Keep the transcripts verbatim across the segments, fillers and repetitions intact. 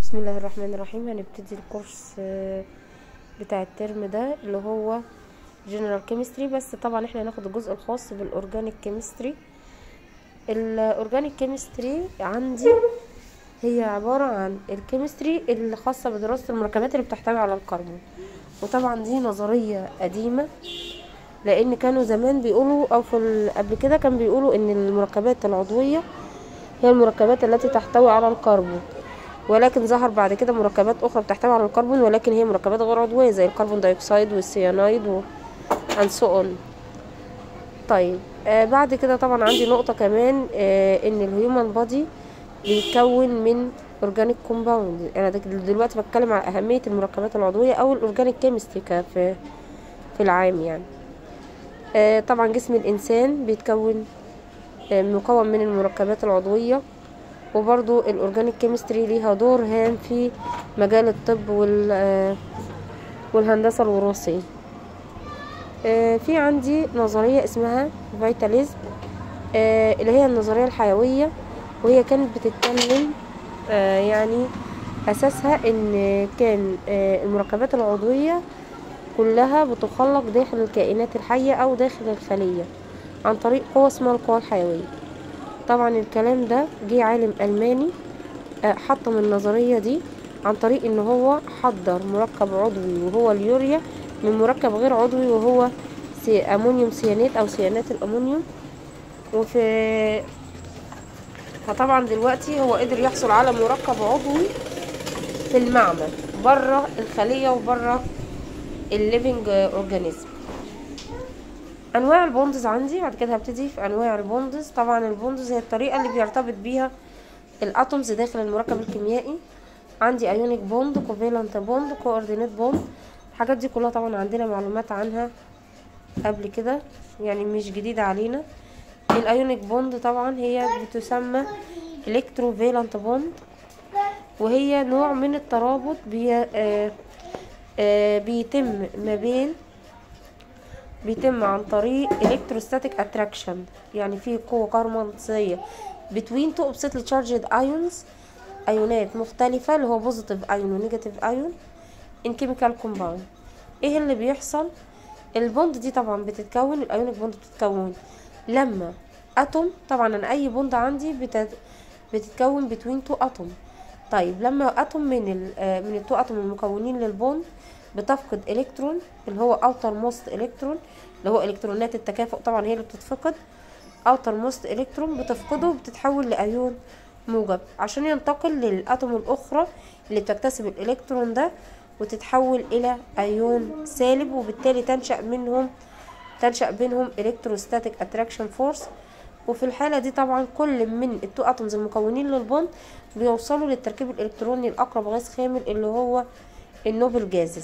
بسم الله الرحمن الرحيم. هنبتدي الكورس بتاع الترم ده اللي هو جنرال كيمستري، بس طبعا احنا هناخد الجزء الخاص بالاورجانيك كيمستري. الاورجانيك كيمستري عندي هي عبارة عن الكيمستري اللي خاصة بدراسة المركبات اللي بتحتوي على الكربون، وطبعا دي نظرية قديمة لان كانوا زمان بيقولوا او في قبل كده كان بيقولوا ان المركبات العضوية هي المركبات التي تحتوي على الكربون، ولكن ظهر بعد كده مركبات اخرى بتحتوي على الكربون ولكن هي مركبات غير عضويه زي الكربون دايوكسيد والسيانايد و and so on. طيب آه بعد كده طبعا عندي نقطه كمان، آه ان الهيومن بودي بيتكون من اورجانيك كومباوند. انا دلوقتي بتكلم على اهميه المركبات العضويه او الاورجانيك كيمستري في في العام يعني. آه طبعا جسم الانسان بيتكون آه مكون من المركبات العضويه، وبرضو الاورجانيك كيمستري ليها دور هام في مجال الطب والهندسة الوراثية. في عندي نظرية اسمها فيتاليزم اللي هي النظرية الحيوية، وهي كانت بتتكلم يعني اساسها ان كان المركبات العضوية كلها بتخلق داخل الكائنات الحية او داخل الخلية عن طريق قوة اسمها القوى الحيوية. طبعا الكلام ده جه عالم ألماني حطم النظرية دي عن طريق ان هو حضر مركب عضوي وهو اليوريا من مركب غير عضوي وهو سي امونيوم سيانات او سيانات الامونيوم. وفي فطبعا دلوقتي هو قدر يحصل على مركب عضوي في المعمل بره الخلية وبره الليفينج اورجانيزم. انواع البوندز عندي بعد كده هبتدي في انواع البوندز. طبعا البوندز هي الطريقه اللي بيرتبط بيها الاتومز داخل المركب الكيميائي. عندي ايونيك بوند، كوفالنت بوند، كوردينيت بوند. الحاجات دي كلها طبعا عندنا معلومات عنها قبل كده يعني مش جديده علينا. الايونيك بوند طبعا هي بتسمى الكتروفالنت بوند، وهي نوع من الترابط بي آآ آآ بيتم ما بين بيتم عن طريق electrostatic attraction، يعني في قوة كهرومغناطيسية between two oppositely charged ions، ايونات مختلفة اللي هو positive ion و negative ion in chemical compound. ايه اللي بيحصل؟ البوند دي طبعا بتتكون، الايونيك بوند بتتكون لما اتوم، طبعا انا اي بوند عندي بتت... بتتكون between two atom. طيب لما اتوم من ال من التو اتوم المكونين للبوند بتفقد الكترون اللي هو اوتر موست الكترون اللي هو الكترونات التكافؤ، طبعا هي اللي بتتفقد اوتر موست الكترون بتفقده وبتتحول لايون موجب عشان ينتقل للاتوم الاخرى اللي بتكتسب الالكترون ده وتتحول الى ايون سالب، وبالتالي تنشأ منهم تنشأ بينهم الكتروستاتيك اتراكشن فورس. وفي الحالة دي طبعا كل من التو اتومز المكونين للبوند بيوصلوا للتركيب الالكتروني الاقرب غاز خامل اللي هو النوبل جازز.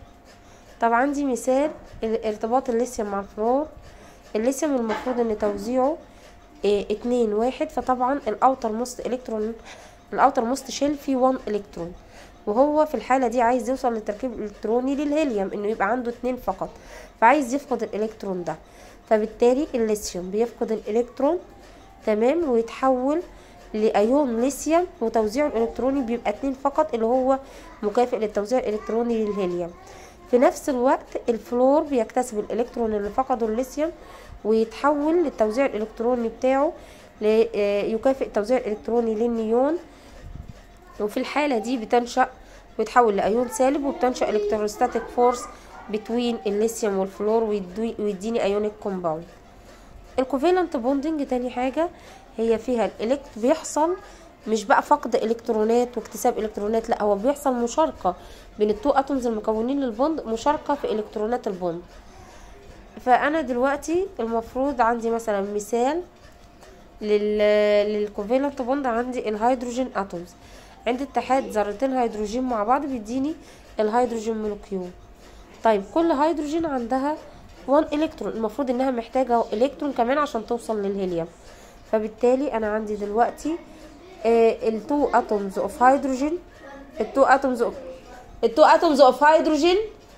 طبعا عندي مثال ارتباط الليثيوم مع الفلور. الليثيوم المفروض ان توزيعه اه اتنين واحد، فطبعا الاوتر موست الكترون الاوتر موست شيل فيه واحد الكترون، وهو في الحالة دي عايز يوصل للتركيب الالكتروني للهيليوم انه يبقى عنده اتنين فقط، فعايز يفقد الالكترون ده، فبالتالي الليثيوم بيفقد الالكترون تمام ويتحول لايون ليثيوم وتوزيعه الالكتروني بيبقى اتنين فقط اللي هو مكافئ للتوزيع الالكتروني للهيليوم. في نفس الوقت الفلور بيكتسب الالكترون اللي فقده الليثيوم ويتحول للتوزيع الالكتروني بتاعه يكافئ التوزيع الالكتروني للنيون، وفي الحالة دي بتنشأ ويتحول لأيون سالب وبتنشأ الكتروستاتيك فورس بين الليثيوم والفلور ويديني ايونيك كومباوند. الكوفالنت بوندنج تاني حاجة هي فيها الالكت بيحصل مش بقى فقد الكترونات واكتساب الكترونات، لا هو بيحصل مشاركة بين التو اتومز المكونين للبوند، مشاركة في الكترونات البوند. فانا دلوقتي المفروض عندي مثلا مثال لل للكوفالنت بوند. عندي الهيدروجين اتومز عند اتحاد ذرتين هيدروجين مع بعض بيديني الهيدروجين مولكيول. طيب كل هيدروجين عندها واحد الكترون، المفروض انها محتاجة الكترون كمان عشان توصل للهيليوم، فبالتالي انا عندي دلوقتي التو اتومز اوف هيدروجين التو اتومز اوف التو اتومز اوف هيدروجين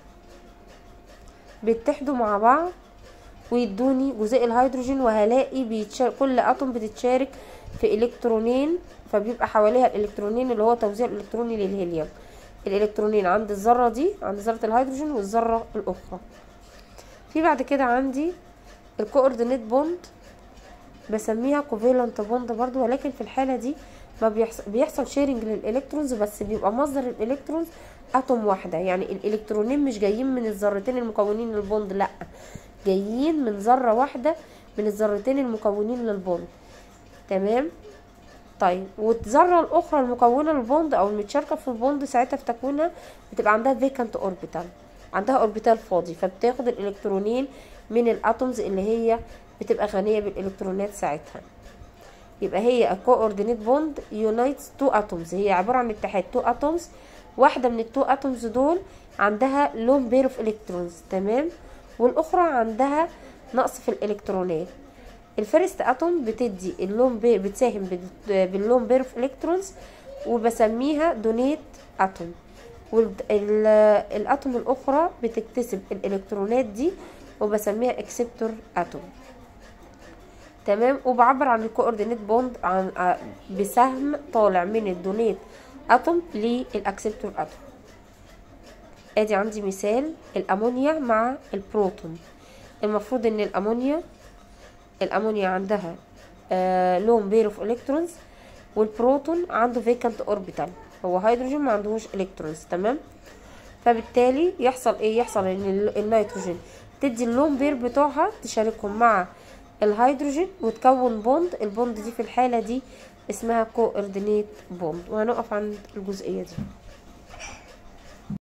بيتحدوا مع بعض ويدوني جزيء الهيدروجين، وهلاقي بيتشارك كل اتوم بتتشارك في الكترونين، فبيبقى حواليها الالكترونين اللي هو توزيع الالكتروني للهيليوم. الالكترونين عند الذره دي، عند ذره الهيدروجين والذره الاخرى. في بعد كده عندي الكوردينيت بوند، بسميها كوفالنت بوند برضو، ولكن في الحاله دي ما بيحصل بيحصل شيرنج للالكترونز، بس بيبقى مصدر الالكترونز اتوم واحده. يعني الالكترونين مش جايين من الذرتين المكونين للبوند، لا، جايين من ذره واحده من الذرتين المكونين للبوند. تمام. طيب، والذره الاخرى المكونه للبوند او المتشاركه في البوند ساعتها في تكوينها بتبقى عندها فيكانت اوربيتال، عندها اوربيتال فاضي، فبتاخد الالكترونين من الاتومز اللي هي بتبقى غنيه بالالكترونات ساعتها. يبقى هي الكوردينيت بوند يونايتس تو اتومز، هي عباره عن اتحاد تو اتومز، واحده من التو اتومز دول عندها لون بير اوف الكترونز، تمام، والاخرى عندها نقص في الالكترونات. الفيرست اتوم بتدي اللون بير، بتساهم باللون بير اوف الكترونز، وبسميها دونيت اتوم. والاتوم الاخرى بتكتسب الالكترونات دي وبسميها اكسبتور اتوم. تمام. وبعبر عن الكوردينيت بوند عن بسهم طالع من الدونيت اتوم للاكسبتور اتوم. ادي عندي مثال الامونيا مع البروتون. المفروض ان الامونيا الامونيا عندها آه لون بير اوف الكترونز، والبروتون عنده فيكانت اوربيتال، هو هيدروجين ما عندهوش الكترونز. تمام. فبالتالي يحصل ايه؟ يحصل ان النيتروجين تدي اللون بير بتوعها تشاركهم مع الهيدروجين وتكون بوند. البوند دي في الحالة دي اسمها كوردينيت بوند. وهنقف عند الجزئية دي.